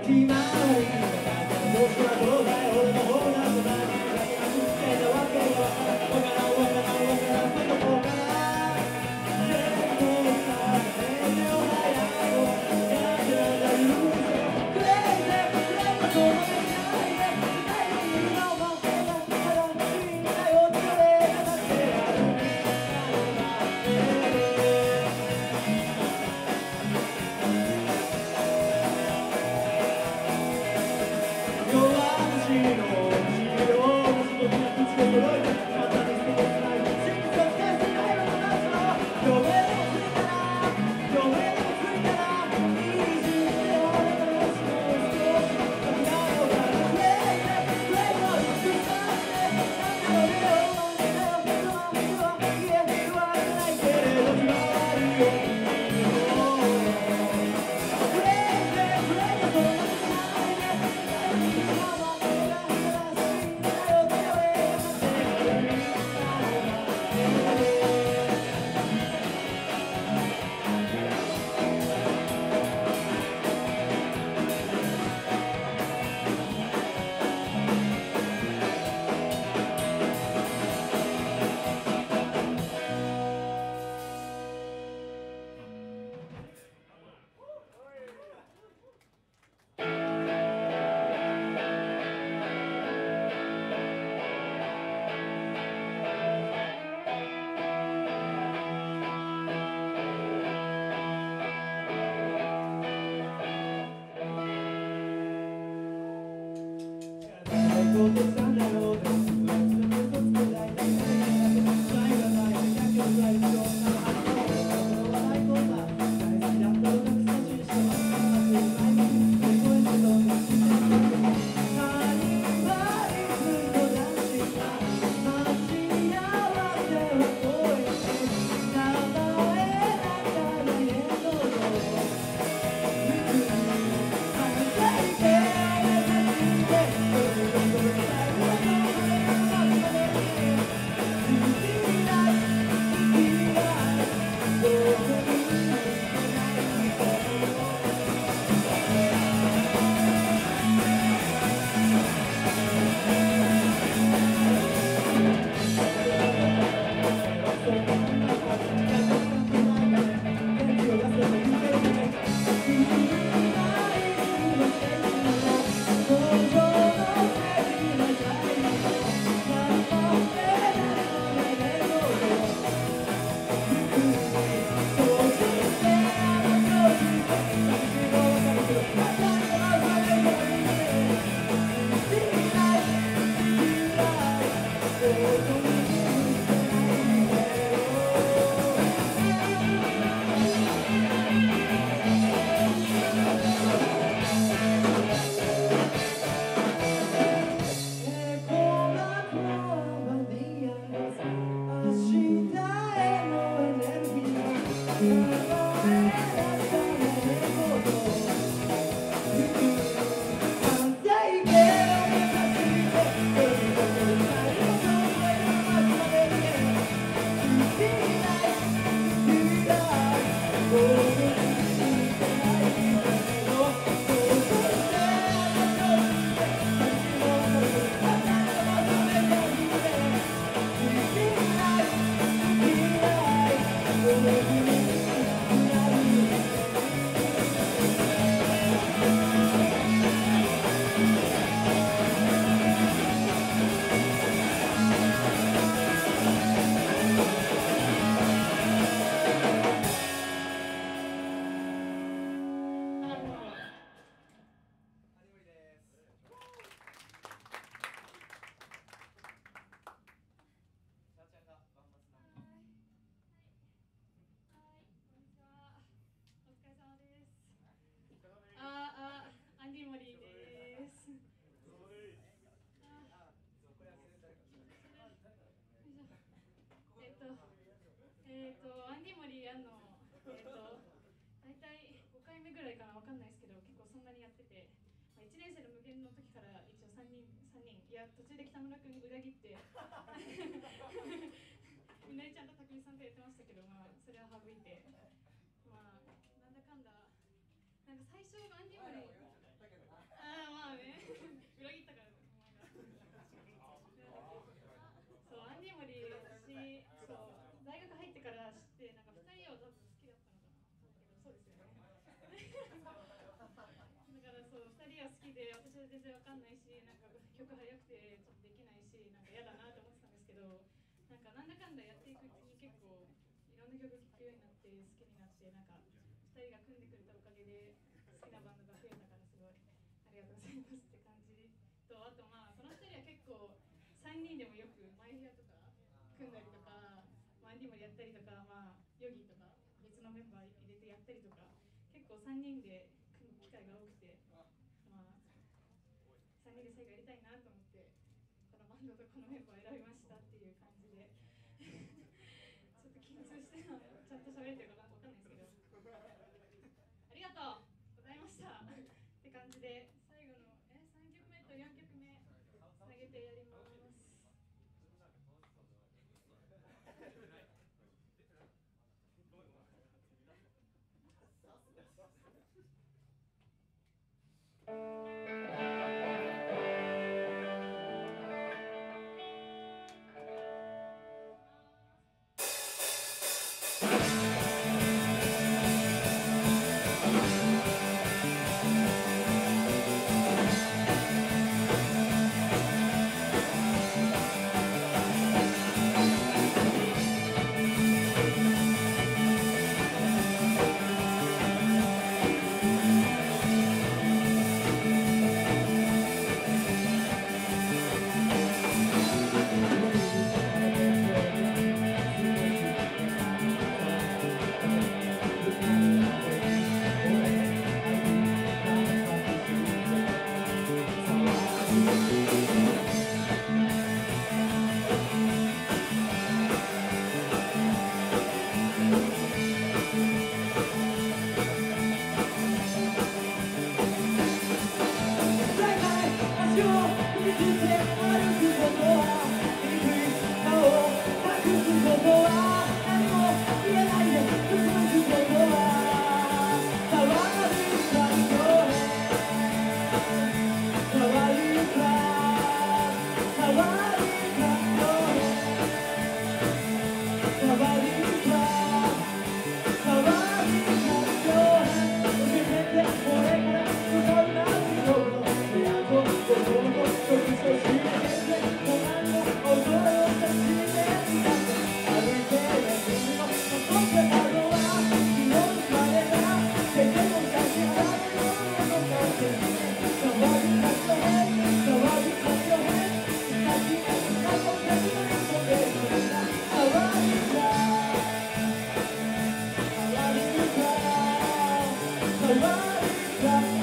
アンディモリ大体5回目ぐらいかな、わかんないですけど、結構そんなにやってて、1年生の無限の時から一応3人、いや、途中で北村君裏切って、みのりちゃんとたくみさんとやってましたけど、それは省いて、なんだかんだ、なんか最初、アンディモリ、 きは好きで、私は全然わかんないし、なんか曲速くてちょっとできないし、なんか嫌だなと思ってたんですけど、なんだかんだやっていくうちに結構いろんな曲聴くようになって好きになって、なんか2人が組んでくれたおかげで好きなバンドが増えたからすごいありがとうございますって感じと、あとまあこの2人は結構3人でもよくマイヘアとか組んだりとか、アンディモリやったりとか、まあヨギとか別のメンバー入れてやったりとか、結構3人で組む機会が多くて、まあ3人で最後やりたいなと思ってこのバンドとこのメンバーを選びましたっていう感じでちょっと緊張してちゃんと喋れてるかわかんないですけど、ありがとうございましたって感じで、最後の3曲目と4曲目つなげてやります。 Somebody